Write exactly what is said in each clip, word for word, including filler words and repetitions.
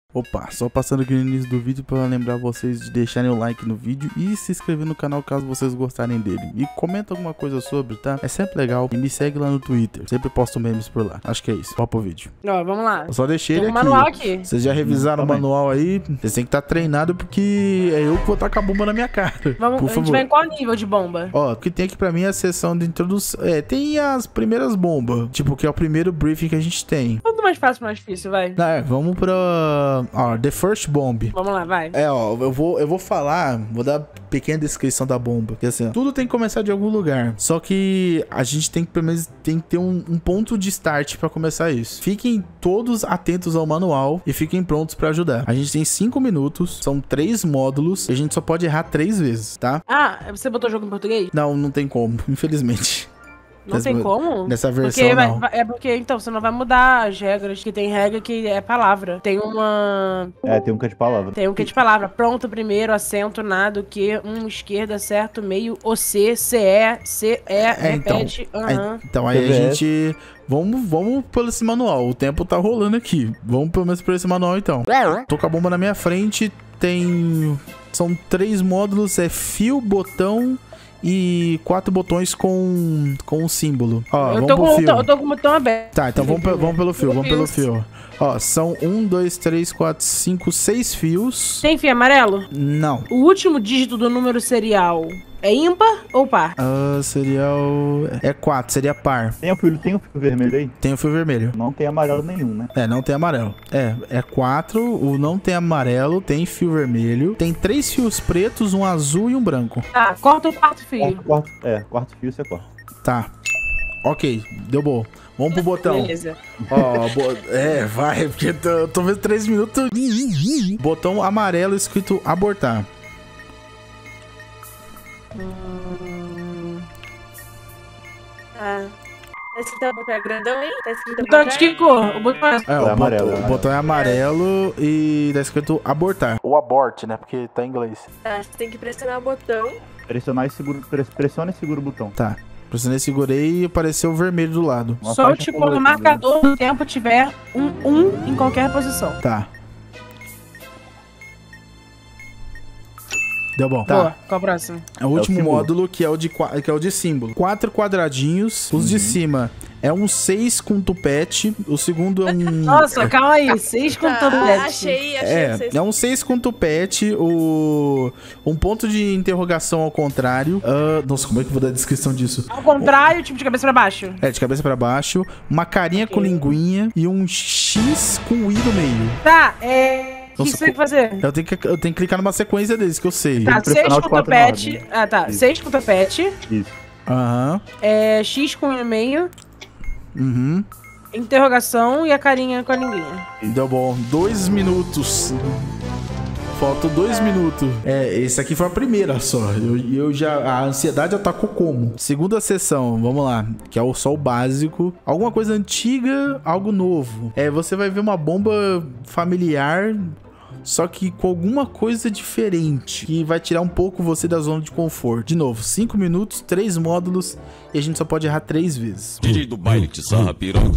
Opa, só passando aqui no início do vídeo para lembrar vocês de deixarem o like no vídeo e se inscrever no canal caso vocês gostarem dele. E comenta alguma coisa sobre, tá? É sempre legal. E me segue lá no Twitter. Sempre posto memes por lá. Acho que é isso. Vamos pro vídeo. Ó, vamos lá. Eu só deixei ele Tem um aqui. manual aqui. Vocês já revisaram Hum, o manual aí? Vocês têm que estar treinado porque é eu que vou tacar a bomba na minha cara. Vamos, por a gente favor. vai em qual nível de bomba? Ó, o que tem aqui pra mim é a sessão de introdução. É, tem as primeiras bombas. Tipo, que é o primeiro briefing que a gente tem. Tudo mais fácil, mais difícil, vai. É, vamos pra... Ó, The First Bomb. Vamos lá, vai. É, ó, eu vou, eu vou falar, vou dar pequena descrição da bomba. Porque assim, ó, tudo tem que começar de algum lugar. Só que a gente tem que, pelo menos, tem que ter um, um ponto de start pra começar isso. Fiquem todos atentos ao manual e fiquem prontos pra ajudar. A gente tem cinco minutos, são três módulos e a gente só pode errar três vezes, tá? Ah, você botou o jogo em português? Não, não tem como, infelizmente. Não Nessa- tem como? Nessa versão, Porque vai- não. vai- é porque, então, você não vai mudar as regras, que tem regra que é palavra. Tem uma... É, tem um que é de palavra. Tem um que é de palavra. Pronto, primeiro, acento, nada, o que, um, esquerda, certo, meio, o C, C, E, C, E, É, então, repete, aí, aham. então aí a T V S. gente... Vamos, vamos pelo esse manual. O tempo tá rolando aqui. Vamos pelo menos por esse manual, então. Tô com a bomba na minha frente. Tem... São três módulos. É fio, botão... E quatro botões com com um símbolo. Ó, Eu vamos tô, pro com, fio. eu tô com o botão aberto. Tá, então vamos, pe- vamos pelo fio, vamos pelo Fios. fio. Ó, são um, dois, três, quatro, cinco, seis fios. Tem fio amarelo? Não. O último dígito do número serial é ímpar ou par? Ah, seria o... É quatro, seria par. Tem o fio, tem o fio vermelho aí? Tem o fio vermelho. Não tem amarelo nenhum, né? É, não tem amarelo. É, é quatro, o não tem amarelo, tem fio vermelho. Tem três fios pretos, um azul e um branco. Tá, corta o quarto fio. Quarto, quarto, é, quarto fio você corta. Tá. Ok, deu bom. Vamos pro botão. Beleza. Ó, bo- é, vai, porque tô, tô vendo três minutos. Botão amarelo escrito abortar. Hum... Ah. Tá escrito botão é grandão, hein? Tá escrito Então, botão de que cor? O botão é... É, É o, amarelo, botão, é o botão é amarelo e tá escrito abortar. Ou abort, né? Porque tá em inglês. Tá, você tem que pressionar o botão. Pressionar e segura, pres- pressiona e segura o botão. Tá. Pressionei, segurei e apareceu o vermelho do lado. Uma Solte faixa quando o colorida. marcador do tempo tiver um um em qualquer posição. Tá. Deu bom. Boa, Tá. qual a próxima? É o último símbolo. módulo que é o de qua- que é o de símbolo. Quatro quadradinhos. Os de cima é um seis com tupete. O segundo é um Nossa, calma aí. Seis com Tá, topete. achei, achei. É, vocês- é um seis com tupete, o... um ponto de interrogação ao contrário. Ah, nossa, como é que eu vou dar a descrição disso? Ao contrário, tipo de cabeça pra baixo. É, de cabeça pra baixo, uma carinha com linguinha e um X com o I no meio. Tá, é... O que Nossa, você tem que fazer? Eu tenho que, eu tenho que clicar numa sequência deles, que eu sei. Tá, pressionar seis os com quatro na topete. ordem. Ah, tá. Isso. Seis com topete. Isso. Aham, É, X com e meio. uhum. Interrogação e a carinha com a linguinha. Deu bom. Dois minutos. Faltam dois minutos. É, esse aqui foi a primeira só. Eu, eu já. A ansiedade atacou como? Segunda sessão, vamos lá. Que é o só o básico. Alguma coisa antiga, algo novo. É, você vai ver uma bomba familiar. Só que com alguma coisa diferente. Que vai tirar um pouco você da zona de conforto. De novo, cinco minutos, três módulos. E a gente só pode errar três vezes. D J do baile de sarra piroca.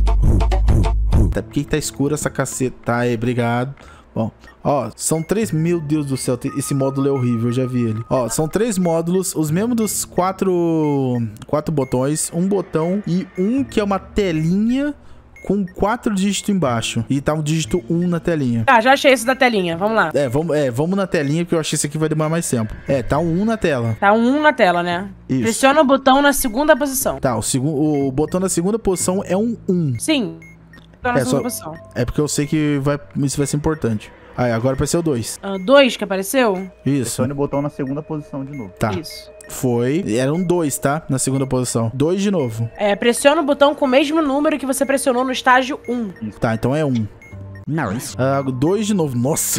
Tá, por que que tá escuro essa caceta? Tá aí, obrigado. Bom, ó, são três... Meu Deus do céu, te- esse módulo é horrível, eu já vi ele. Ó, são três módulos, os mesmos dos quatro... Quatro botões, um botão e um que é uma telinha com quatro dígitos embaixo. E tá um dígito um na telinha. Tá, já achei esse da telinha. Vamos lá. É, vamos, é, vamos na telinha, porque eu acho que esse aqui vai demorar mais tempo. É, tá um um na tela. Tá um um na tela, né? Isso. Pressiona o botão na segunda posição. Tá, o, segundo, o botão na segunda posição é um um. Sim. Tá na É, segunda só- posição. É porque eu sei que vai, isso vai ser importante. Aí, agora apareceu dois. Ah, dois que apareceu? Isso. Pressione o botão na segunda posição de novo. Tá. Isso. Foi. Eram dois, tá? Na segunda posição. Dois de novo. É, pressiona o botão com o mesmo número que você pressionou no estágio um. Tá, então é um. Nice. Ah, dois de novo. Nossa.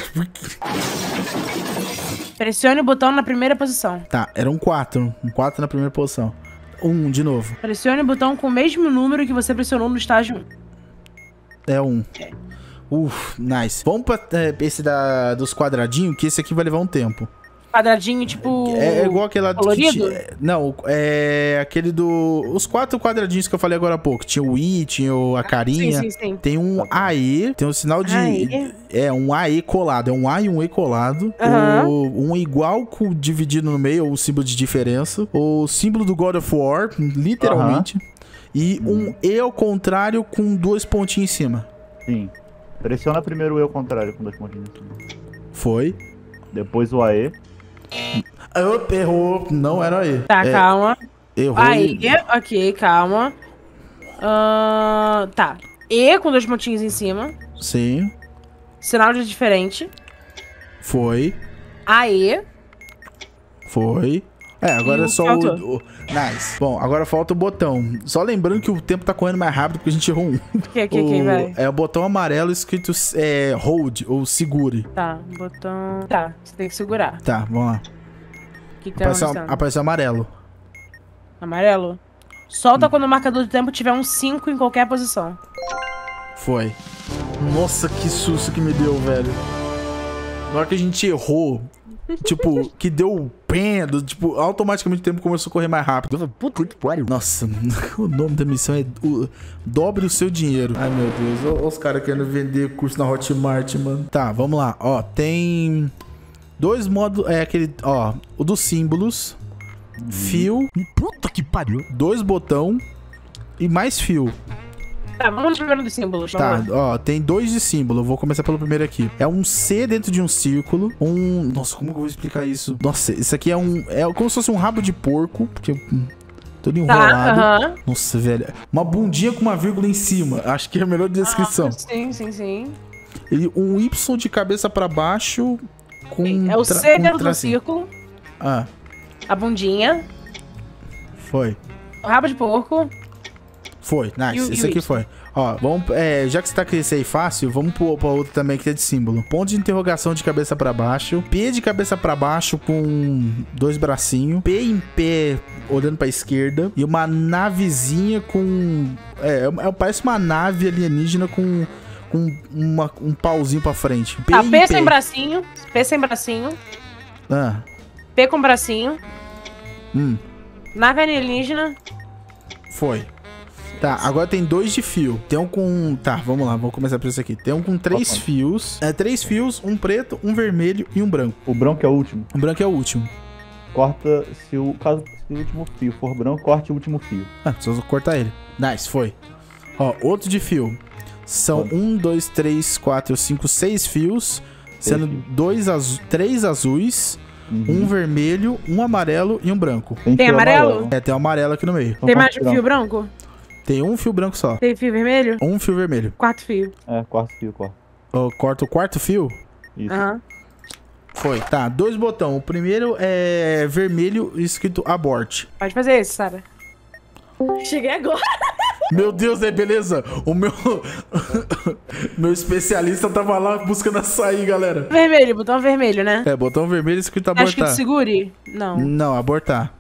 Pressione o botão na primeira posição. Tá, eram quatro. Um quatro na primeira posição. Um de novo. Pressione o botão com o mesmo número que você pressionou no estágio um. É um. Uf, nice. Vamos pra é, esse da, dos quadradinhos, que esse aqui vai levar um tempo. Quadradinho, tipo... É, é igual aquele lá do que colorido? tinha- Não, é aquele do... Os quatro quadradinhos que eu falei agora há pouco. Tinha o I, tinha o- a carinha. Sim, sim, sim. Tem um A E, tem um sinal de... A E? É, um A E colado. É um A e um E colado. Aham. O- um igual com dividido no meio, ou um símbolo de diferença. O símbolo do God of War, literalmente. E um E ao contrário com dois pontinhos em cima. Sim. Pressiona primeiro o E ao contrário com dois pontinhos em cima. Foi. Depois o A E. Opa, errou. Não era E. Tá, É, calma. errou. Aí, e- ok, calma. Ahn, tá. E com dois pontinhos em cima. Sim. Sinal de diferente. Foi. A E. Foi. É, agora E é o só que o, o... Nice. Bom, agora falta o botão. Só lembrando que o tempo tá correndo mais rápido porque a gente errou um. Que, que, que, O- vai? É o botão amarelo escrito é, hold ou segure. Tá, botão... Tá, você tem que segurar. Tá, vamos lá. O que que tá Apareceu, acontecendo? apareceu amarelo. Amarelo? Solta quando o marcador do tempo tiver um cinco em qualquer posição. Foi. Nossa, que susto que me deu, velho. Na hora que a gente errou, tipo, que deu pendo, tipo, automaticamente o tempo começou a correr mais rápido. Eu falei, puta que pariu. Nossa, o nome da missão é o, dobre o seu dinheiro. Ai, meu Deus. Olha os caras querendo vender curso na Hotmart, mano. Tá, vamos lá. Ó, tem dois modos, é aquele, ó, o dos símbolos, fio, puta que pariu, dois botão e mais fio. Tá, vamos primeiro dos símbolos. Tá, vamos lá. ó, tem dois de símbolo. Eu vou começar pelo primeiro aqui. É um C dentro de um círculo. Um. Nossa, como que eu vou explicar isso? Nossa, isso aqui é um. É como se fosse um rabo de porco. Porque. hum, Todo enrolado. Tá, aham. Nossa, velho. Uma bundinha com uma vírgula em cima. Acho que é a melhor descrição. Ah, sim, sim, sim. Ele, um Y de cabeça pra baixo. Com. É o tra- C com dentro do tracinho. círculo, Ah, a bundinha, foi. o rabo de porco. Foi, nice. E o- e Esse o aqui Y? foi. Ó, vamos, é, já que você tá com esse aí fácil, vamos pro, pra outro também que é de símbolo. Ponto de interrogação de cabeça pra baixo. P de cabeça pra baixo com dois bracinhos. P em pé olhando pra esquerda. E uma navezinha com... É, é, parece uma nave alienígena com, com uma- um pauzinho pra frente. P Tá, em P pé. sem bracinho, P sem bracinho, Ah, P com bracinho, hum, nave alienígena. foi. Tá, agora tem dois de fio. Tem um com... Tá, vamos lá, vamos começar por isso aqui. Tem um com três Opa. fios. É, três fios, um preto, um vermelho e um branco. O branco é o último. O branco é o último. Corta, se o, caso se o último fio for branco, corte o último fio. Ah, só cortar ele. Nice, foi. Ó, outro de fio. São um, dois, três, quatro, cinco, seis fios. Sendo fios. dois azu três azuis, Uhum. um vermelho, um amarelo e um branco. Tem fio amarelo? É, tem um amarelo aqui no meio. Então Tem mais corta de um fio branco? Tem um fio branco só. Tem fio vermelho? Um fio vermelho. Quarto fio. É, quarto fio, corta. Ó, corta o quarto fio. Isso. Aham. Foi. Tá, dois botões. O primeiro é vermelho escrito abort. Pode fazer esse, Sara. Cheguei agora. Meu Deus, é beleza. O meu meu especialista tava lá buscando açaí, galera. Vermelho, botão vermelho, né? É, botão vermelho escrito Acho que te abortar. segure? Não. Não, abortar.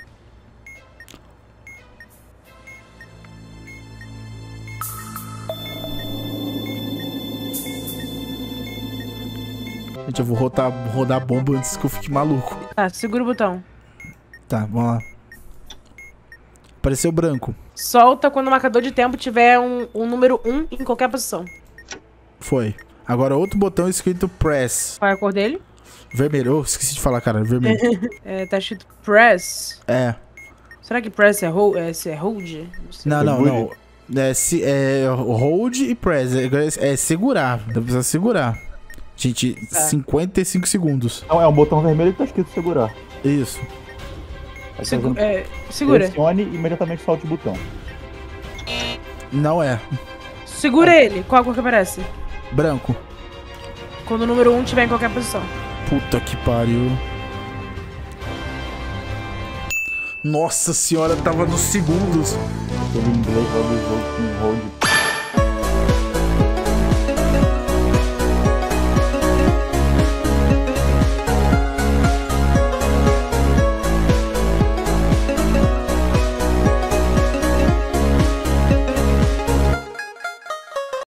Gente, eu vou rodar, rodar a bomba antes que eu fique maluco. Tá, segura o botão. Tá, vamos lá. Apareceu branco. Solta quando o marcador de tempo tiver um, um número um em qualquer posição. Foi. Agora outro botão escrito press. Qual é a cor dele? Vermelho. Oh, esqueci de falar, cara. Vermelho. É, tá escrito press. É. Será que press é hold? É, se é hold? Não sei. Não, não, Segure. não. É, se, é hold e press. É, é segurar. Precisa segurar. Gente, Tá. cinquenta e cinco segundos. Não, é um botão vermelho que tá escrito segurar. Isso. Aí Segu- você é, segura. pressione e imediatamente solte o botão. Não é. Segura ele. Qual a cor que aparece? Branco. Quando o número um tiver em qualquer posição. Puta que pariu. Nossa senhora, tava nos segundos. Aquele inglês lá do jogo com hold.